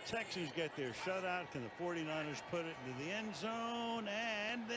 Texans get their shutout. Can the 49ers put it into the end zone? And